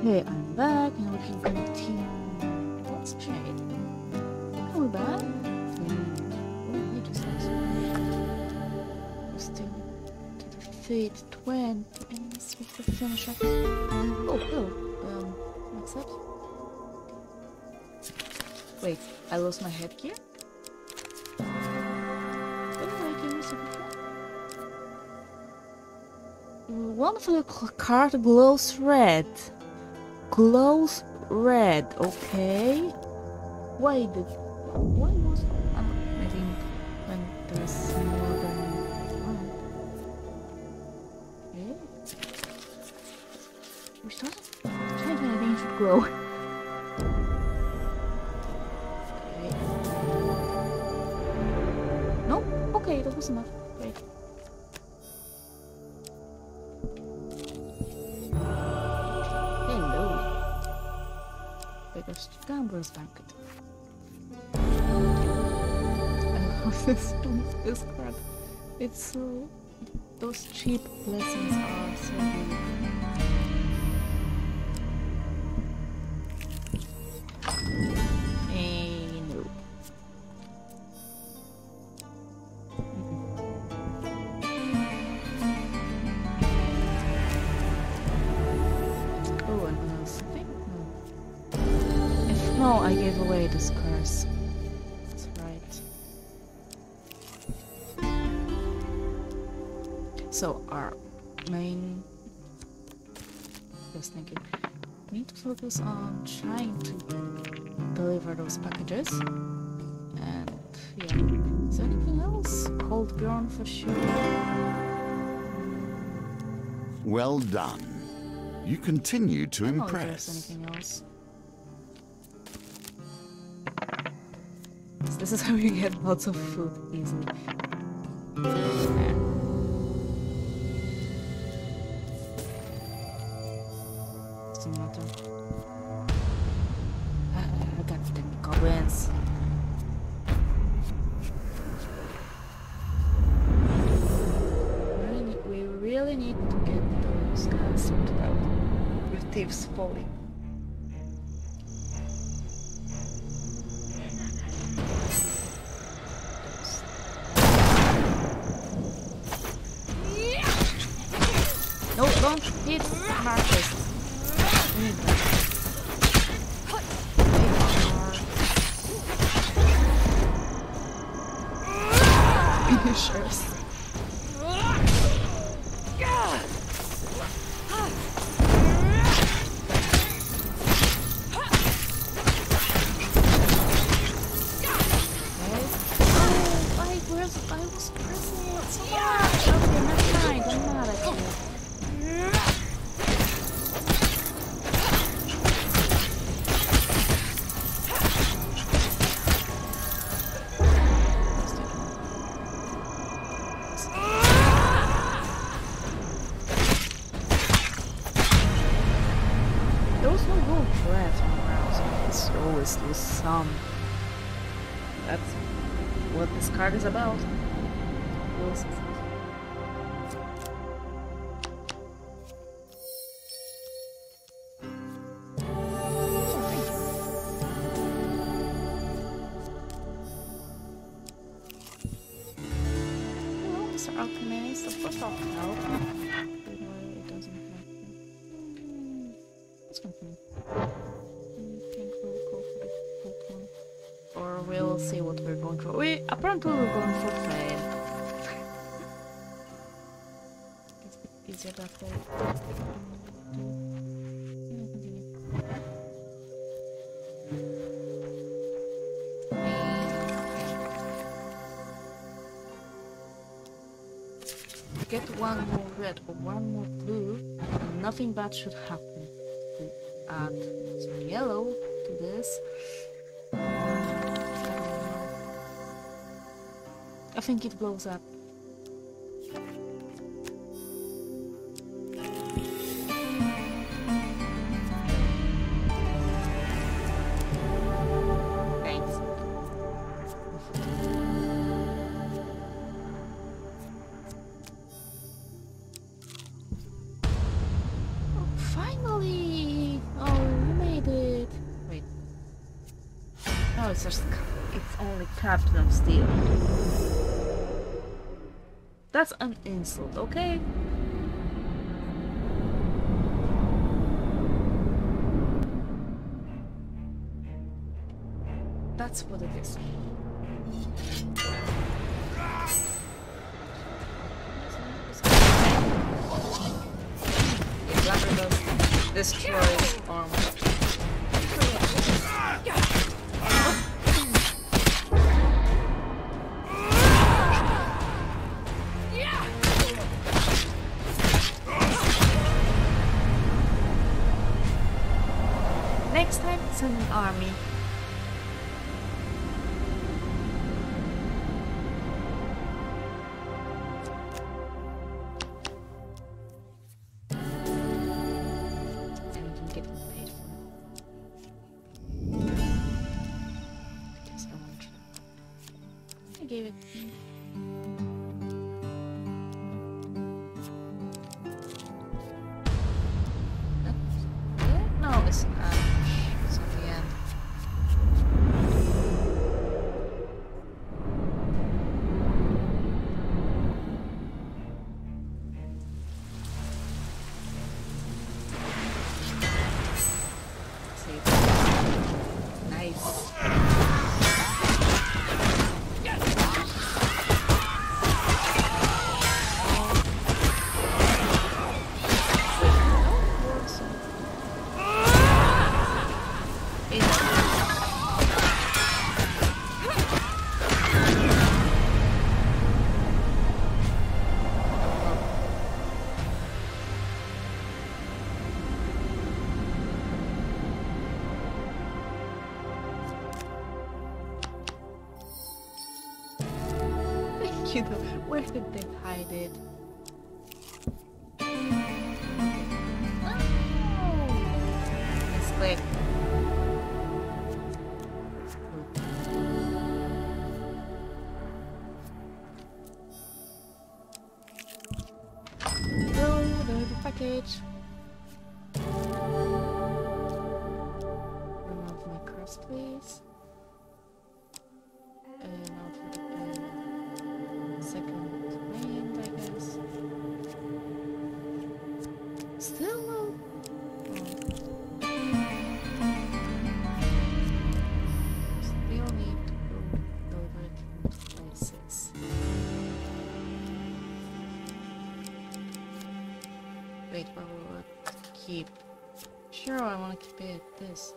Okay, I'm back and we can continue. Let's trade. Are we back? Oh, I just we're still to defeat 20 enemies with the finisher. Oh, accept. Wait, I lost my headgear? One of the card glows red. Glows red, okay. Why was maybe when there's more than one. Okay. We started changing, I think it should glow. Okay. No? Okay, that was enough. Great. Biggest gambler's banquet. I love this card. It's so... those cheap blessings are so good. No. Oh, and something? No, I gave away this curse. That's right. So our main... just thinking, we need to focus on trying to deliver those packages. And yeah, is there anything else? Cold Bjorn for sure. Well done. You continue to I don't know if impress. there's anything else. This is how you get lots of food easily. Doesn't matter. I got the goblins. We really need to get those guys sorted out. With thieves falling. No, don't hit Marcus. We need that. Finishers. I was pressing it so much. Okay, never mind. I'm mad at you. There was no gold threat around, so it's always lose some. That's what this card is about. Lose. Mr. Alchemist, of course I'll help. It doesn't help. Let's continue. I think we'll go for the full one. Or we'll see what we're going for. Apparently we're going for trade. It's a bit easier that way. Get one more red or one more blue, and nothing bad should happen. We add some yellow to this. I think it blows up. Thanks. Oh, finally! it's just it's only crafted of steel. That's an insult, okay? That's what it is. Glamour does destroy armor. Next time, send an army. Gave it. No, it's not. It's at the end. See. Nice. You know, where did they hide it? Oh! It's quick. Oh, there's the package. Remove my crust, please. Now for the second main, I guess. Still no. Still need to go over to places. Wait, but we'll keep. Sure, I want to keep it this.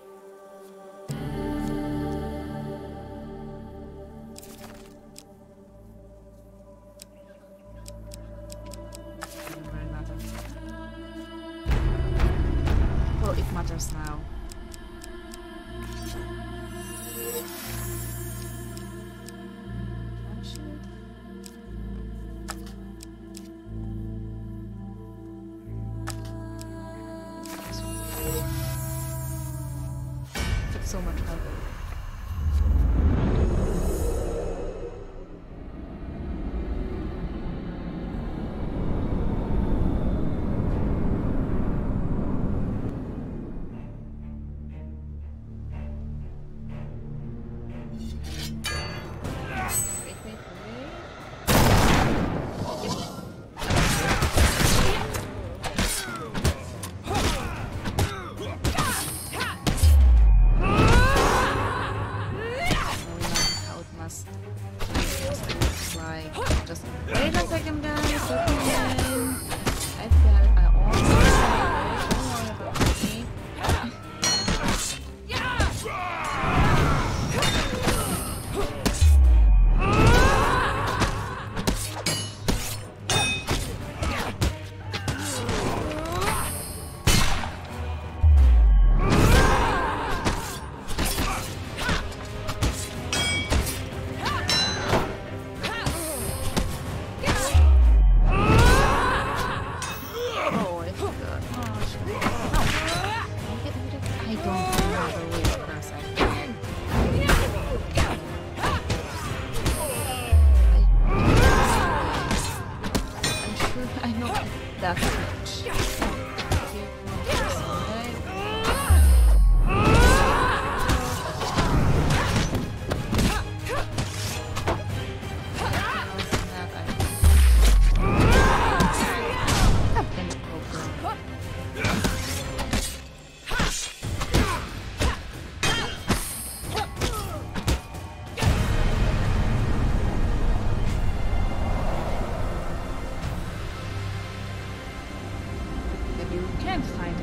Well, it matters now. Took so much help.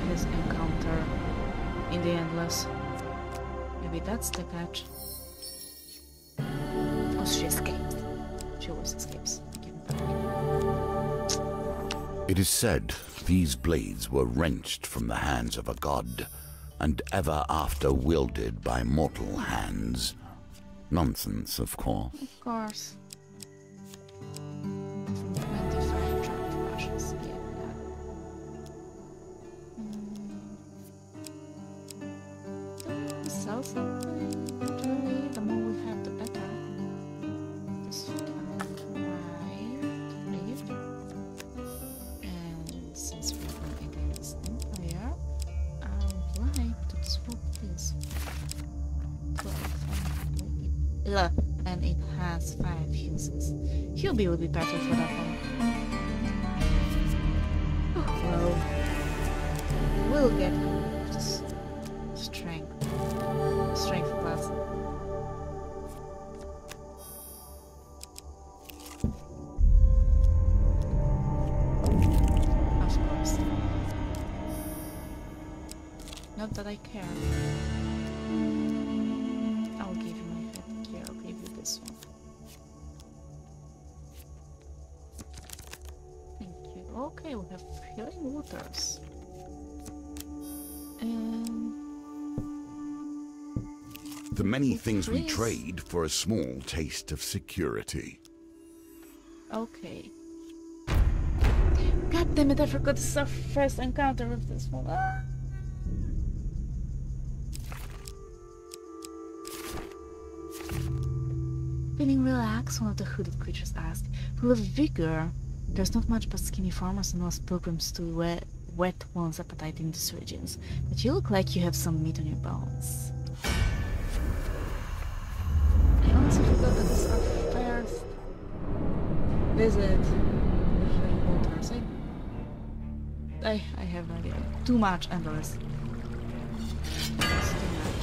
his encounter in the Endless. Maybe that's the catch. Oh, she escaped. She always escapes. It is said these blades were wrenched from the hands of a god, and ever after wielded by mortal hands. Nonsense, of course. Of course. 25 dropped rushes. Yeah. Sell something. Really, the more we have, the better. This right. And since we're going against Empire, I would like to swap this. 12. And it has 5 uses. Hubie would be better for that one. Oh, well, we'll get just strength. Strength plus. Of course. Not that I care. I'll give you my headgear. I'll give you this one. Thank you. Okay, we have healing waters. And The many things we Please. trade for a small taste of security. okay. God damn it! I forgot this is our first encounter with this one. Ah! Feeling relaxed, one of the hooded creatures asked. Full of vigor. There's not much but skinny farmers and most pilgrims to whet one's appetite in these regions. But you look like you have some meat on your bones. I honestly forgot that this is our first visit with the waters. I have no idea. Too much endless. It's too much.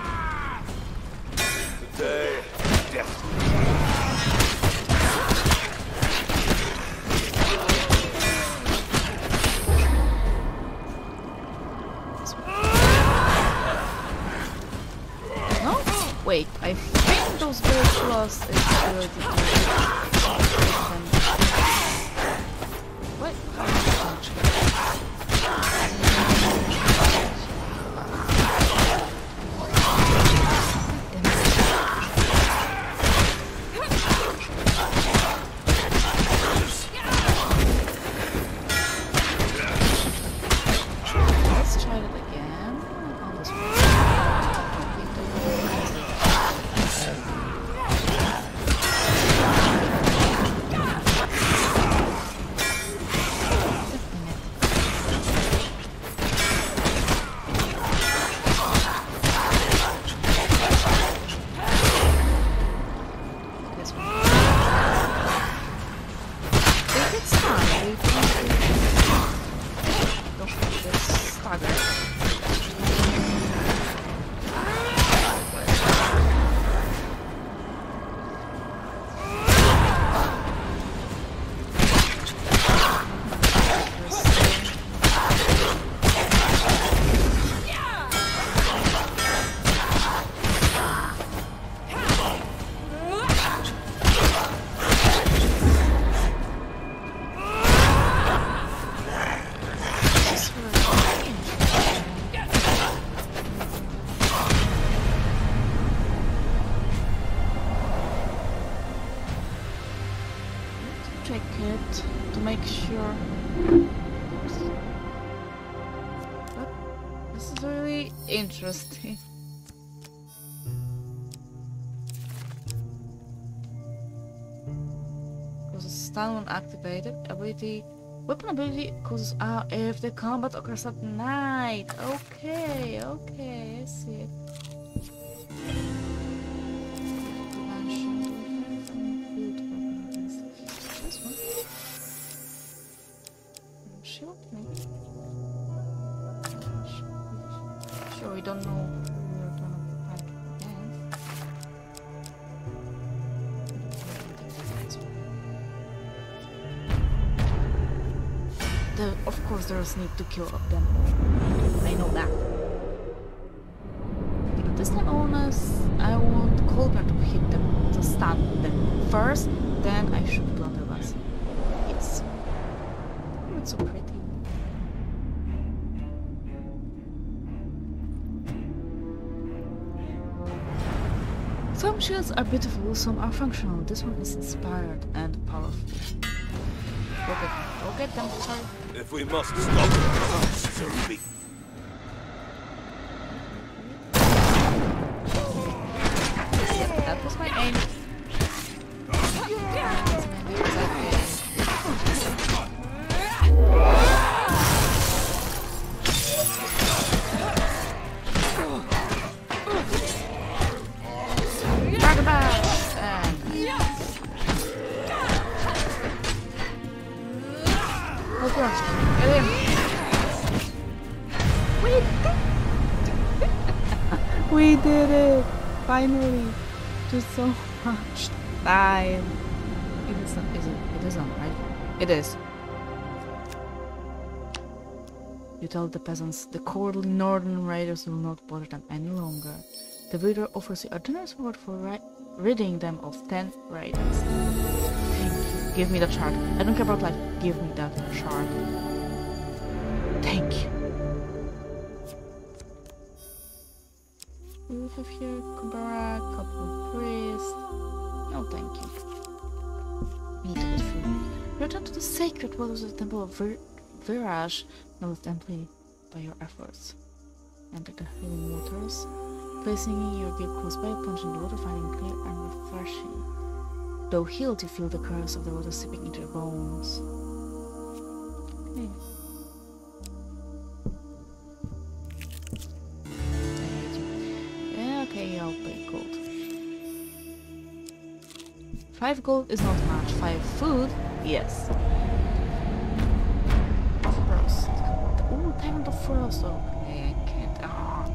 Today, death. No? Wait, I think those bird claws is ability to hit them. What? How much? Let's try that again. On this one. This one. If it's fun, we don't need this stagger. Check it to make sure. But this is really interesting. Causes stun when activated. Ability. Weapon ability causes if the combat occurs at night. Okay, okay, I see it. This one. Shield, maybe. Sure, we don't know who we're gonna fight against. Of course, there's need to kill them all. I want Colbert to hit them, to stun them first, then I shoot blunderbuss. Yes. Oh, it's so pretty. Some shields are beautiful, some are functional. This one is inspired and powerful. Go get them, sorry. If we must stop them, so be. Yep, that was my aim. We did it! Finally! Just so much time. It is not, is it? It is not, right? It is. You tell the peasants the cowardly northern raiders will not bother them any longer. The leader offers you a generous reward for ridding them of 10 raiders. Thank you. Give me that shard. I don't care about life. Give me that shard. Thank you. We have here Kubara, couple of priests. No, thank you. Need to get food. Return to the sacred waters of the temple of Viraj, nourished amply by your efforts. Enter the healing waters, placing your gear close by, plunging the water, finding clear and refreshing. Though healed, you feel the curse of the water seeping into your bones. Okay. Okay, I'll pay gold. 5 gold is not much. 5 food? Yes. Frost. Ooh, Diamond of Frost. Okay, I can't. Ah.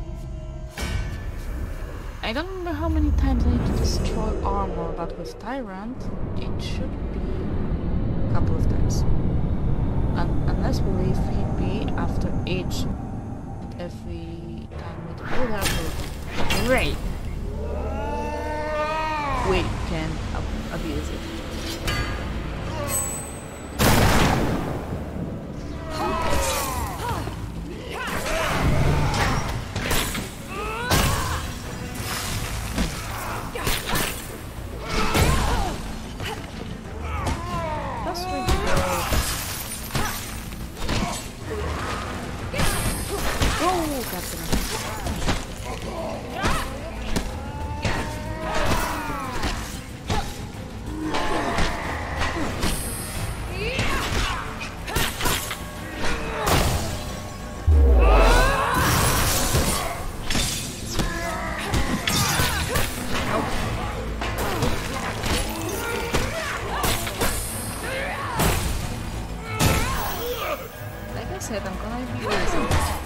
I don't remember how many times I need to destroy armor, but with Tyrant, it should be a couple of times. Unless we leave VP after each and every time we do that. Great! We can abuse it. That's really good. Oh, Captain. I'm gonna be using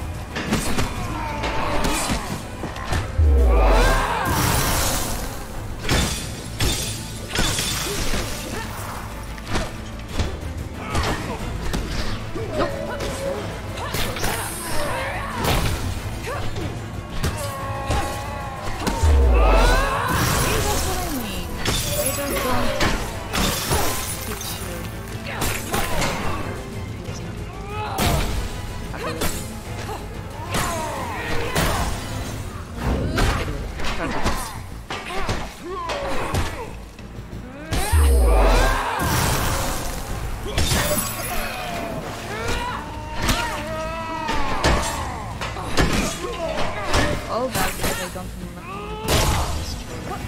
all that because I don't remember how to destroy.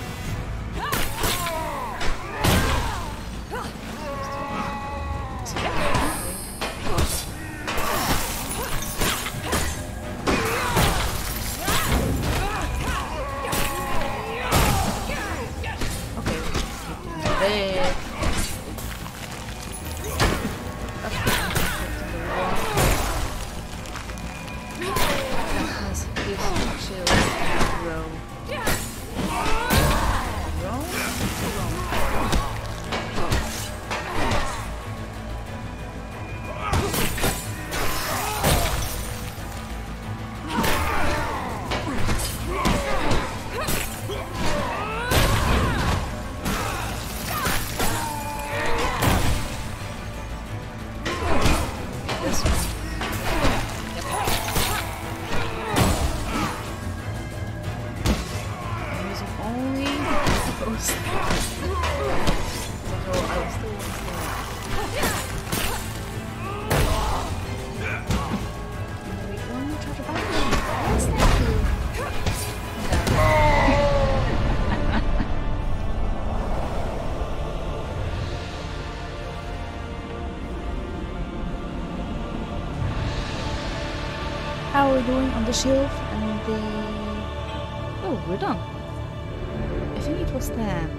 How are we doing on the shield and the... Oh, we're done. I think it was 10.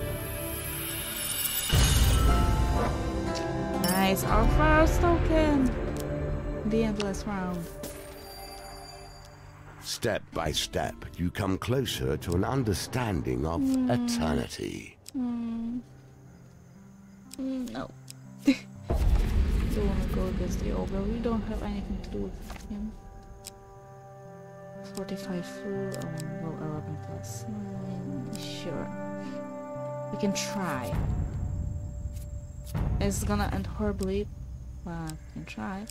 Nice, our first token! The endless round. Step by step, you come closer to an understanding of eternity. No. Don't want to go against the ogre. We don't have anything to do with him. 45 full, well, 11 plus. Sure. We can try. It's gonna end horribly, but we can try.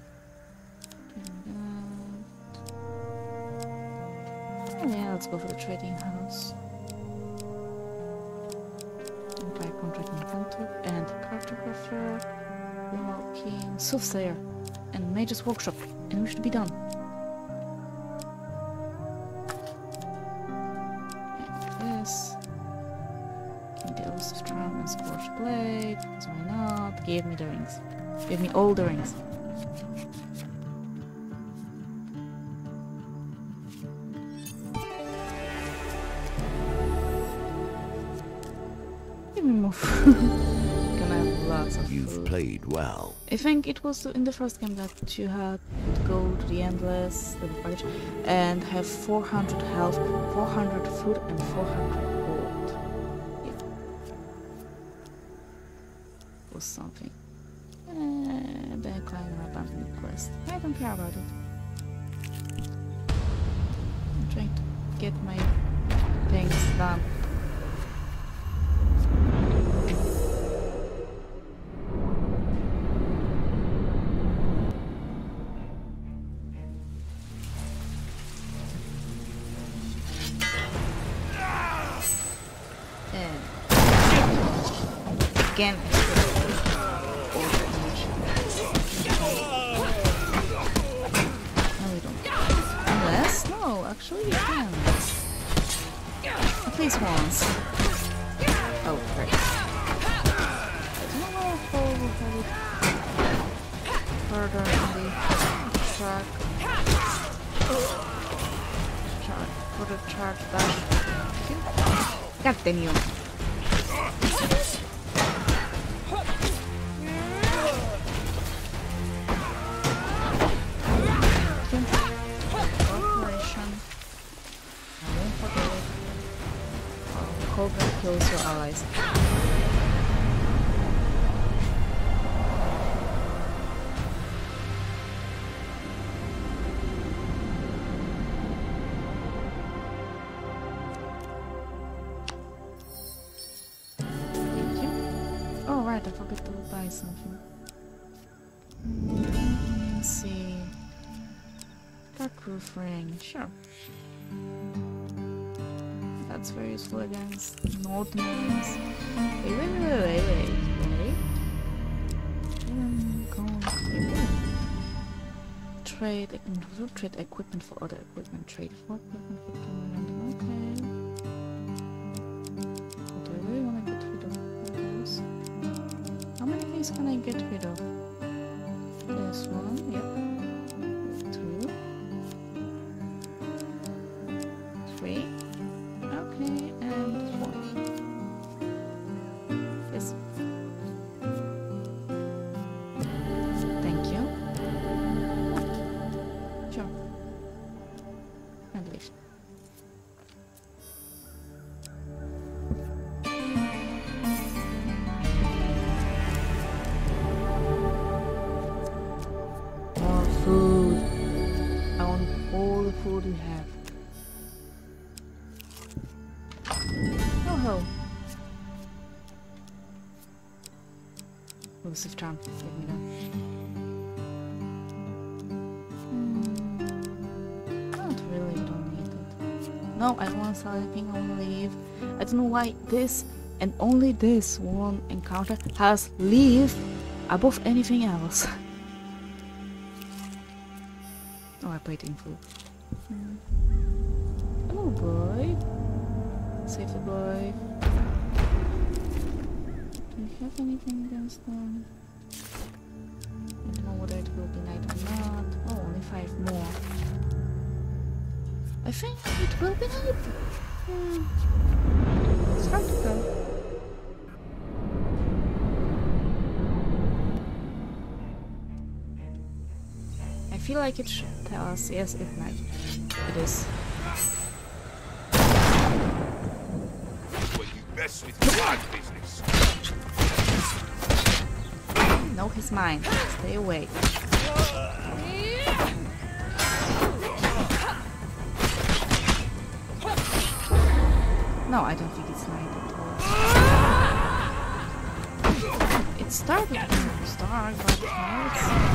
Oh yeah, let's go for the trading house. Empire contract inventor and cartographer, remote soothsayer, and mage's workshop, and we should be done. And this. The elusive charm and scorched blade, because why not? Give me the rings. Give me all the rings. Gonna have lots of You've food. played well. I think it was in the first game that you had to go to the endless package and have 400 health, 400 food, and 400 gold. Yeah. Was something. The climber abandoned quest. I don't care about it. I'm trying to get my things done. Again. No, we don't. Unless? No, actually we can. At least once. Oh, great. I don't know how we'll have it further in the track. For the charge dash. God damn you. Cobra kills your allies. Thank you. Oh right, I forgot to buy something. Let's see. Dark-proof ring, sure. That's very useful against Northerners. Wait. Trade equipment for other equipment. Trade for equipment for random. Okay. But do I really want to get rid of those? How many things can I get rid of? This one, yep. 2. 3. Okay, and 4. Yes. Thank you. Sure. And leave. More food. I want all the food you have. Oh. Elusive charm. Give me that. Not really, don't need it. No, I don't want to sell anything, I want to leave. I don't know why this and only this one encounter has leave above anything else. Oh, I played in full. Hello, boy. Save the boy. Do you have anything against them? I don't know whether it will be night or not. Oh, only 5 more. I think it will be night. It's hard to tell. I feel like it should tell us, yes, it's night. It is. When you mess with my business. No, he's mine. Stay away. No, I don't think it's night at all. It started to dark, but now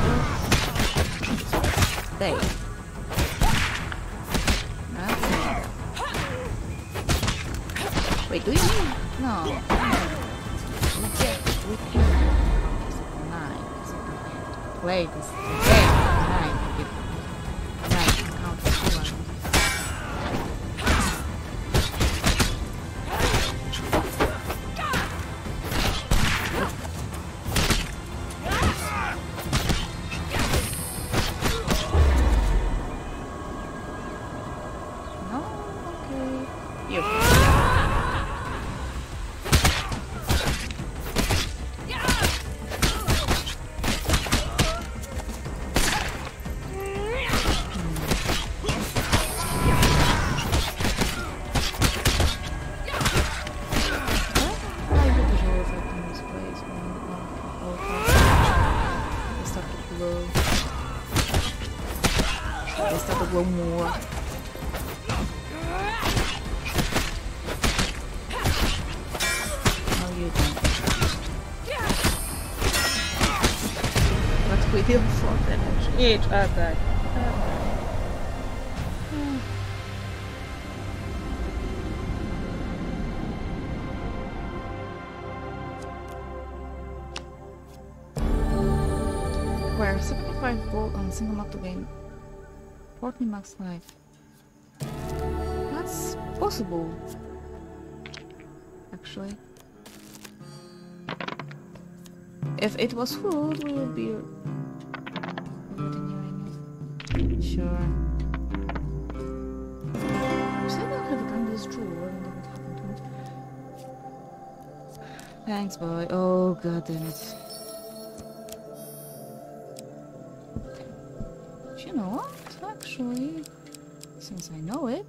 it's day. Nothing. Wait, do you mean? No. We can. Night. Wait, it's day. Night. Night. Count two. More. No, you don't. But we deal 4 damage each attack. Where 75 gold on single map to gain 14 max life. That's possible. Actually. If it was food, we would be sure. Still don't have a gun this drawer. I wonder what happened to it. Thanks, boy. Oh god damn it. You know what? Actually, since I know it,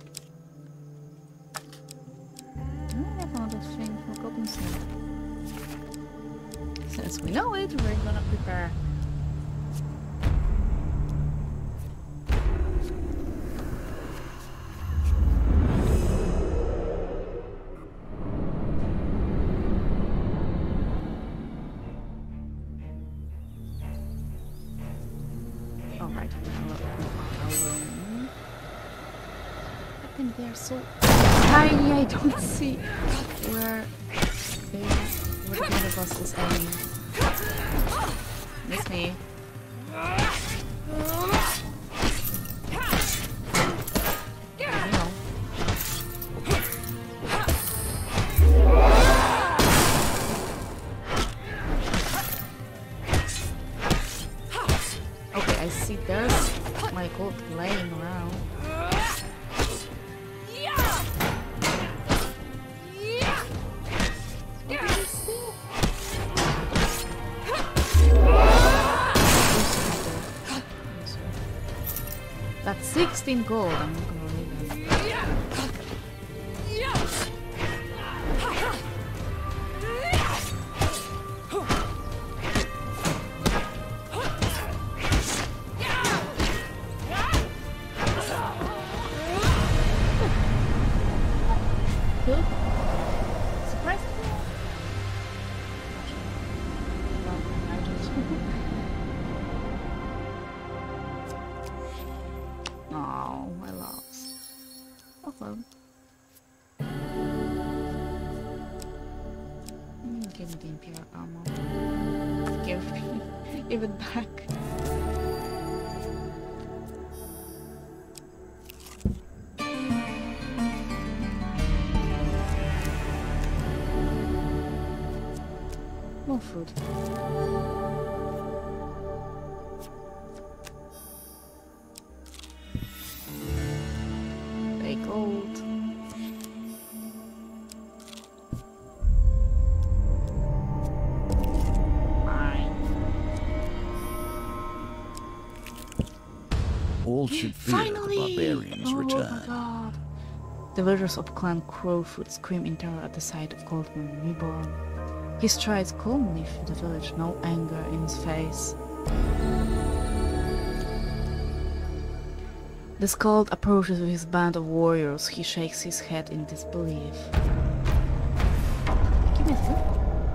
I found a thing for Goblin Snake. Since we know it, we're gonna prepare. Alright, alone. I think they're so tiny, I don't see where the other boss is aiming. Miss me. Okay, I see there's my gold laying around. That's 16 gold. I'm not gonna leave it. Good. Surprised me. Well, I just. Oh, I lost. Oh well. Give me the Imperial ammo. Give it back. More food. gold. All should fear Finally! the barbarians' Oh return. my god. The villagers of Clan Crowfoot scream in terror at the sight of Goldman reborn. He strides calmly through the village, no anger in his face. The Skald approaches with his band of warriors. He shakes his head in disbelief. Give me a sec.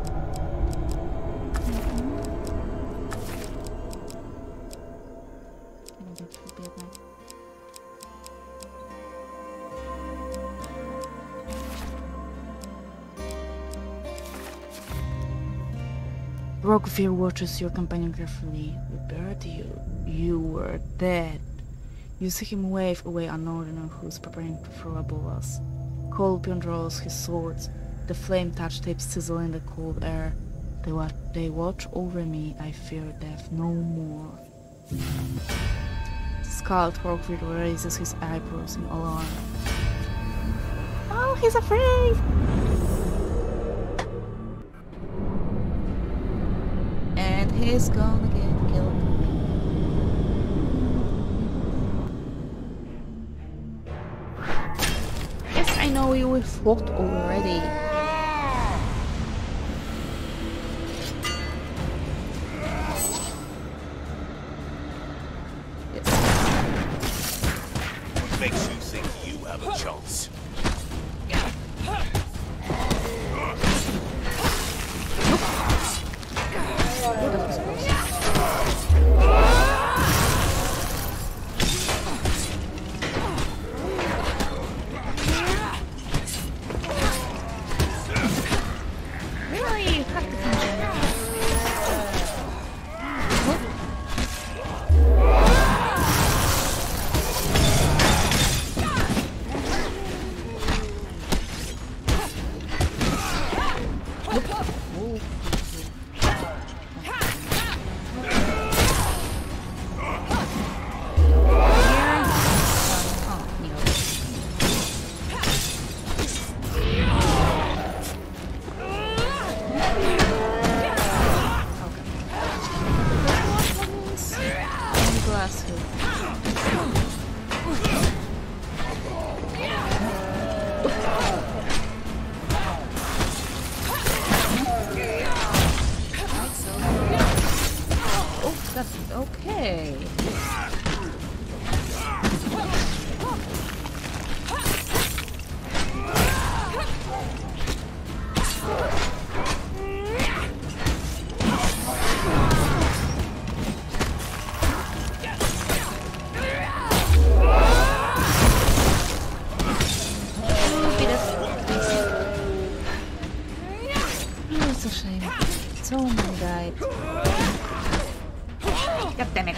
Rockville watches your companion carefully. We buried you. You were dead. You see him wave away a northerner who's preparing to throw a bow at us. Kolpion draws his swords. The flame touch tapes sizzle in the cold air. They watch over me. I fear death no more. Skald Rockville raises his eyebrows in alarm. Oh, he's afraid! And he's gonna get killed. Yes, I know you fought already. Yes. What makes you think you have a chance? Really? You have to come here. Okay. It's a shame. So many died. God damn it.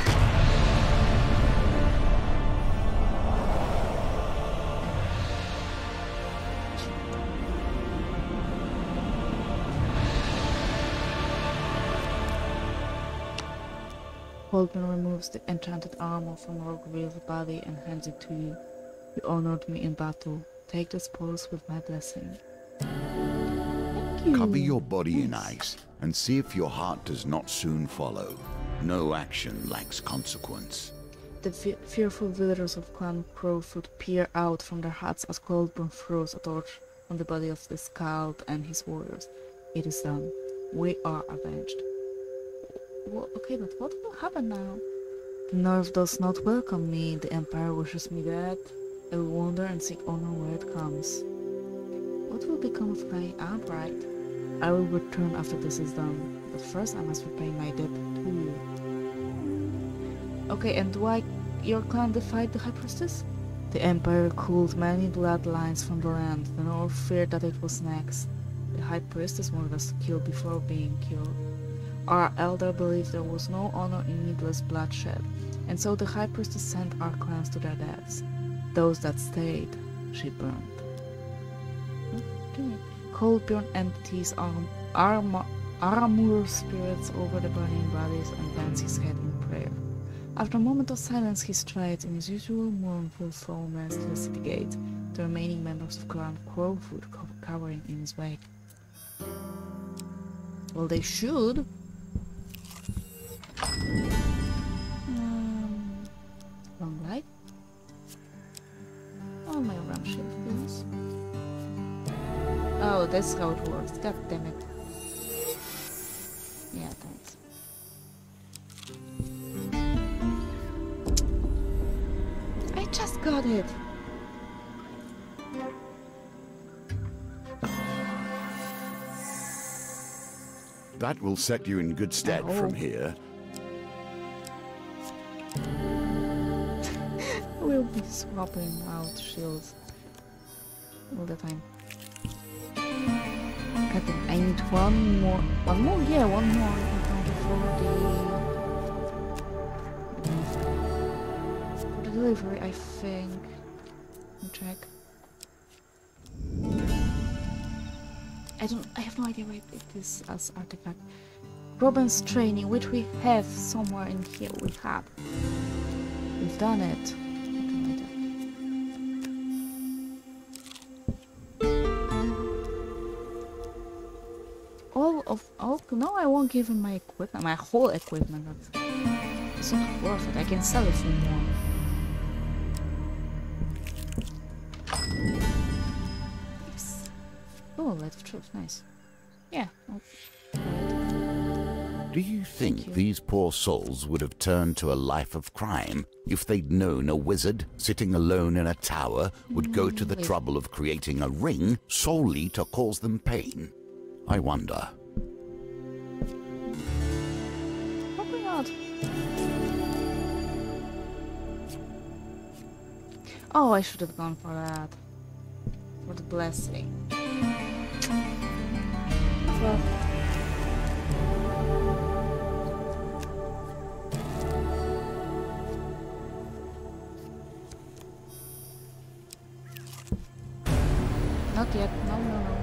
Holden removes the enchanted armor from Rockville's body and hands it to you. You honored me in battle. Take the spoils with my blessing. Thank you. Cover your body in ice and see if your heart does not soon follow. No action lacks consequence. The fearful villagers of Clan Crowfoot peer out from their huts as Coldburn throws a torch on the body of the Skald and his warriors. It is done. We are avenged. Okay, but what will happen now? The North does not welcome me. The Empire wishes me dead. I will wander and seek honor where it comes. What will become of my outright? I will return after this is done. But first I must repay my debt to you. Okay, and why your clan defied the High Priestess? The Empire culled many bloodlines from the land. The North feared that it was next. The High Priestess wanted us killed before being killed. Our elder believed there was no honor in needless bloodshed, and so the High Priestess sent our clans to their deaths. Those that stayed, she burned. Okay. Kolbjorn empties Aramur spirits over the burning bodies and bends his head in prayer. After a moment of silence, he strides in his usual mournful slowness to the city gate. the remaining members of Clan Crowfoot cowering in his wake. Well, they should. Long light. Oh, my ram shield, please. Oh, that's how it works. God damn it. Yeah, thanks. I just got it. That will set you in good stead from here. We'll be swapping out shields all the time. God damn, I need one more. One more? Yeah, one more. For the delivery, I think. Let me check. I have no idea where it is as artifact. Robin's training, which we have somewhere in here. We've done it. No, I won't give him my equipment, my whole equipment. It's not worth it. I can sell it for more. Yes. Oh, Light of Truth, nice. Yeah. Do you think these poor souls would have turned to a life of crime if they'd known a wizard sitting alone in a tower would go to the trouble of creating a ring solely to cause them pain? I wonder. Probably not. Oh, I should have gone for that. For the blessing. Well. Not yet. No.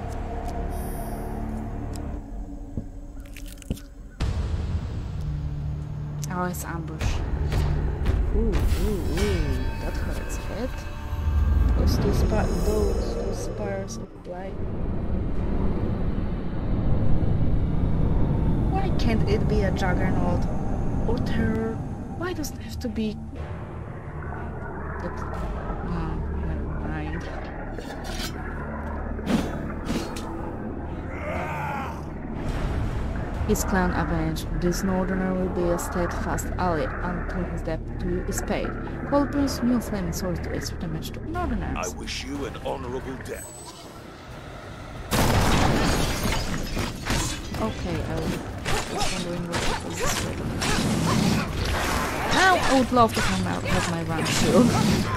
Oh, it's ambush. Ooh, that hurts a bit. Those spires of blight. Why can't it be a juggernaut or terror? Why does it have to be? Never mind. His clan avenged, this northerner will be a steadfast ally until his debt to you is paid. Call Prince new flaming swords to extra damage to northerners. I wish you an honorable death. Okay, I was wondering what it was. Now I would love to come out have my run shield.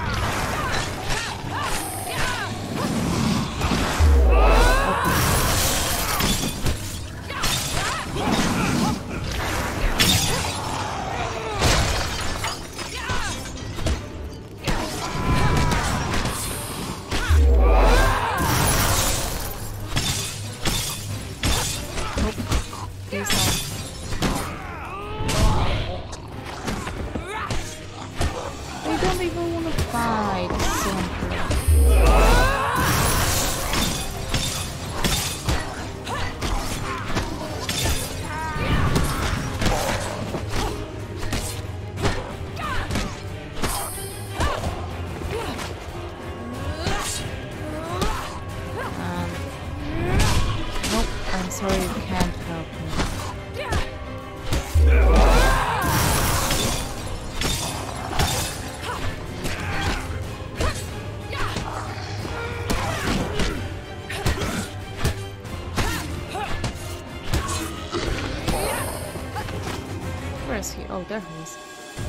Oh, there he is.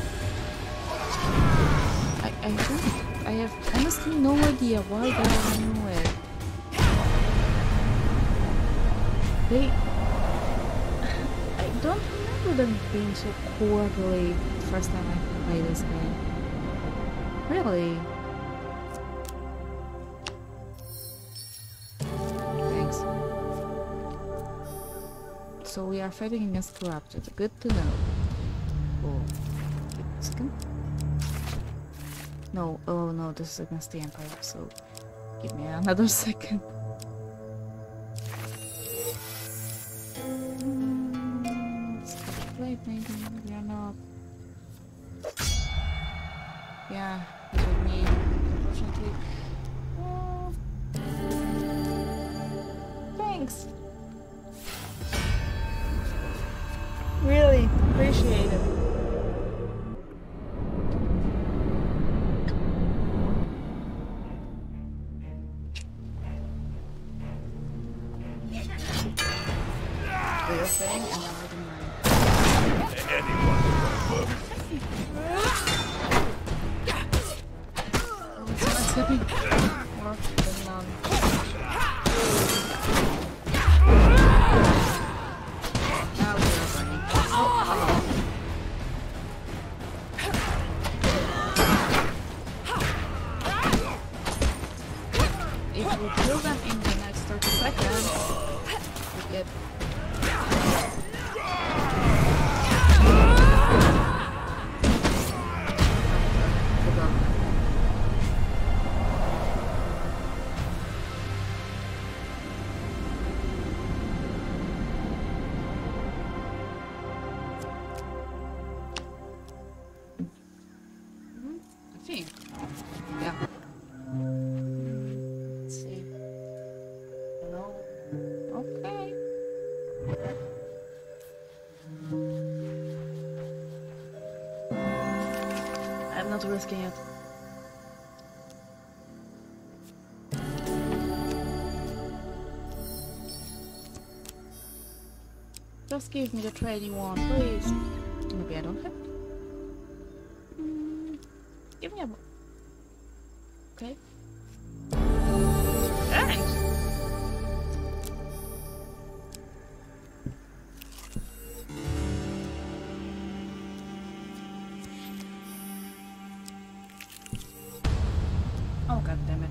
I have honestly no idea why they are running away. I don't remember them being so cowardly the first time I played this game. Really? Thanks. So we are fighting against corrupted. Good to know. Oh, wait a second. No, oh no, this is against the Empire, so Give me another second. Scotch plate, maybe or not. Yeah, it would me, unfortunately. Thanks. Really appreciate it. Real thing, and I wouldn't mind. Anyone can work. Oh, it's not slipping. More than none. Now we're running. Oh. If we kill them in the next 30 seconds, we get... I think. Yeah. Let's see. No. Okay. I'm not risking it. Just give me the trading one, please. Maybe I don't have it. Give me a... Okay. Thanks! Oh, god damn it.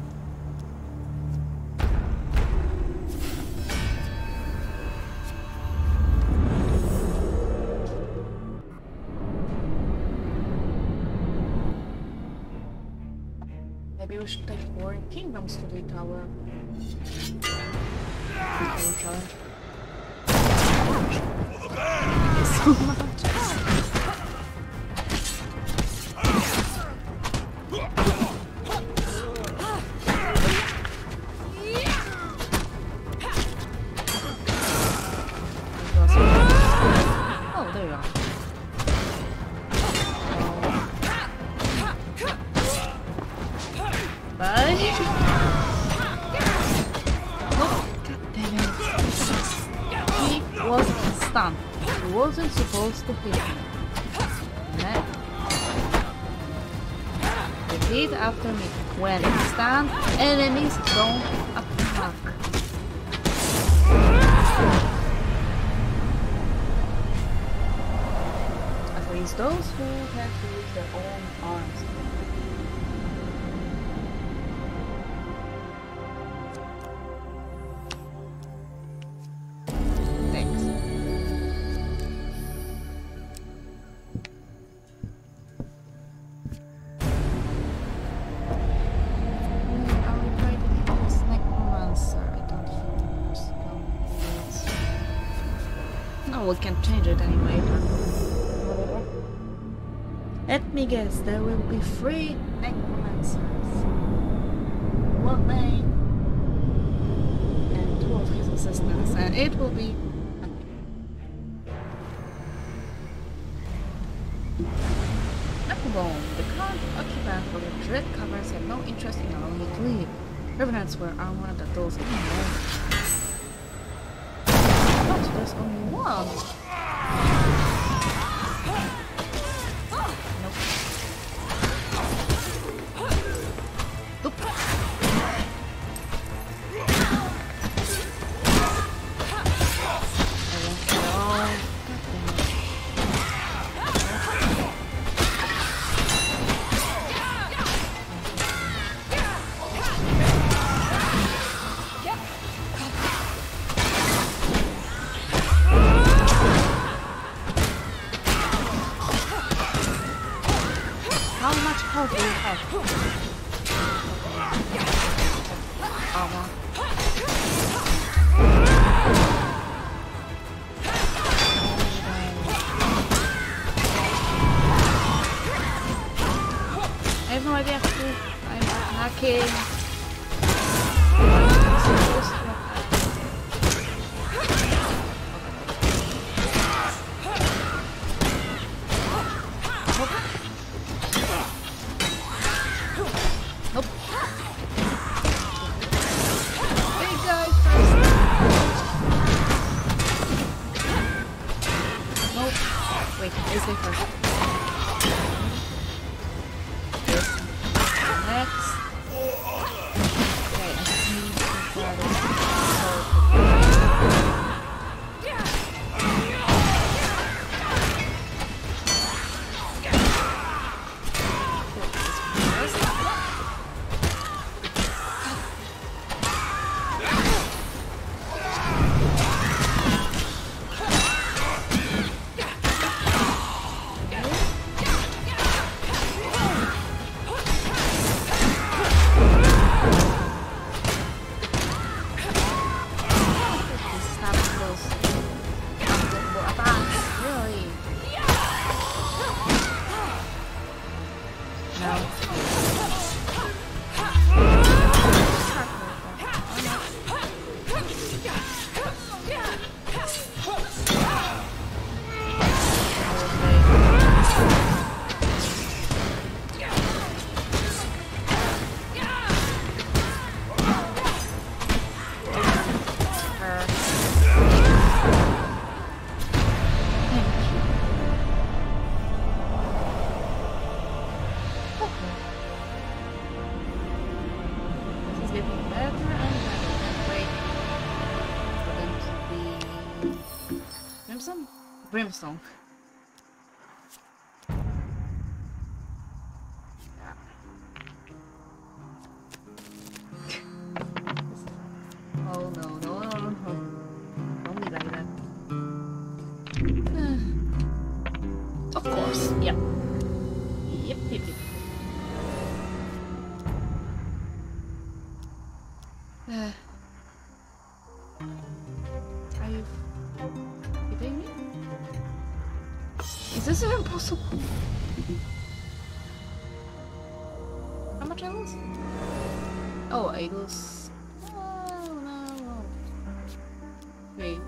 Maybe we should take Warring Kingdoms to the tower. Challenge. Thank you so much. Oh, there you are. Bye. Oh, god damn it. He was stunned. He wasn't supposed to hit me. Repeat after me. When stunned, enemies don't attack. At least those who have to use their own arms. We can change it anyway, but whatever. Let me guess, there will be 3 necromancers. 1 main and 2 of his assistants, and it will be Knucklebone. The current occupant of the dread covers had no interest in allowing it to leave. Revenants were armored at those there's only one. Nope. Nope. I won't get all. How much health do you have? armor. I have no idea who I'm attacking. Nope. Big guy first. Nope. Wait, I say first. This. Next. Okay, I just need to grab it. Brimstone. Yeah. Oh no, no, no, no, no. Don't be like that. Of course, yep. Yep, yep, yep. Are you kidding me? Is this even possible? How much I lose? Oh, I lose. Oh no. Wait.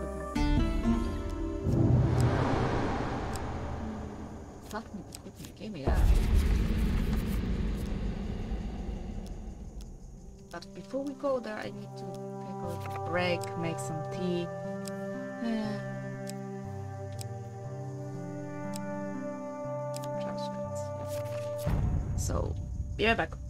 Fucking give me that. But before we go there, I need to take a break, make some tea. So, be right back.